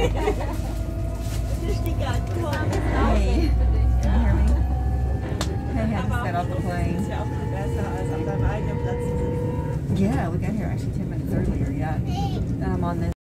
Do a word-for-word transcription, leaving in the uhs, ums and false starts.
Hey, can you hear me? Hey, I just got off the plane. Yeah, we got here actually ten minutes earlier, yeah. And I'm on this.